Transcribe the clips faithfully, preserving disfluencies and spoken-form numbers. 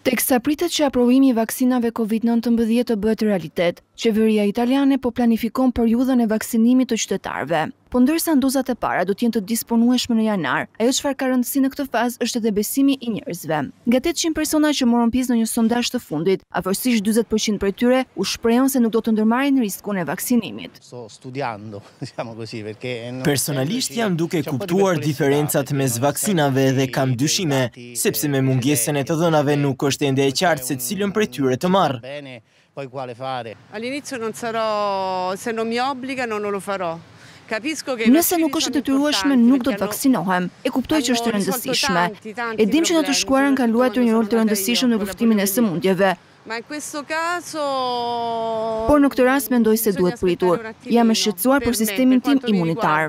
Teksa pritet që aprovimi i vaksinave COVID nëntëmbëdhjetë të bëhet realitet, qeveria italiane po planifikon periudhën e vaksinimit të qytetarëve. Po ndërsa dozat e para do të jenë të disponueshme në janar, ajo çfarë ka rëndësi në këtë fazë është edhe besimi i njerëzve. Nga tetëqind persona që morën pjesë në një sondazh të fundit, afërsisht dyzet përqind prej tyre u shprehën se nuk do të ndërmarrin riskun e vaksinimit. Personalisht jam duke kuptuar diferencat mes vaksinave dhe kam dyshime, sepse me mungesën e të dhënave nuk është ende e qartë se cilën prej tyre të marr. All'inizio non sarò, se non mi obbligano non lo farò. Nëse nuk është detyrueshme, nuk do të vaksinohem. E kuptoj që është e rëndësishme. E dim që në të shkuarën ka luajtur një rol të rëndësishëm në luftimin e sëmundjeve. Por në këtë rast mendoj se duhet pritur. Jam e shqetësuar për sistemin tim imunitar.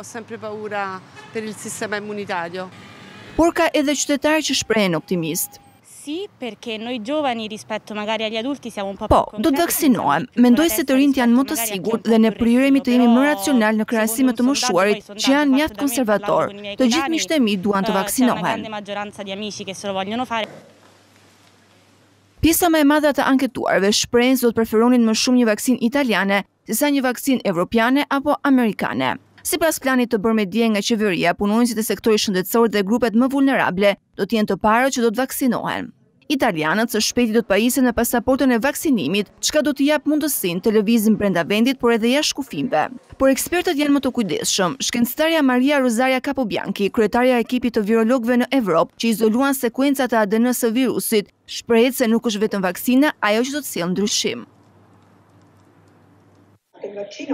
Por ka edhe qytetarë që shprehen optimist. Sì, perché noi giovani rispetto magari agli adulti siamo un po' Po, do të vaksinohem. Mendoj se të rinjt janë më të sigurt dhe ne priremi të jemi më racional në krahasim me të moshuarit që janë mjaft konservator. Të gjithë miqtë e mi duan të vaksinohen. Pjesa më e madhe të anketuarve shprehen se do të preferonin më shumë një vaksinë italiane sesa një vaksinë evropiane apo amerikane. Sipas planit të bërë me dje nga qeveria, punonësit e sektorit shëndetësor dhe grupet më vulnerable do të jenë të parët që do të vaksinohen. Italianët së shpejti do të pajisen me pasaportën e vaksinimit, çka do të jap mundësinë të lëvizin brenda vendit, por edhe jashtë kufimve. Por ekspertët janë më të kujdesshëm. Shkencëtarja Maria Rosaria Capobianchi, kryetarja e ekipit të virologëve në Evropë, që izoluan sekuencat e A D N së virusit, shprehet se nuk është vetëm vaksina ajo që do të sjellë ndryshim.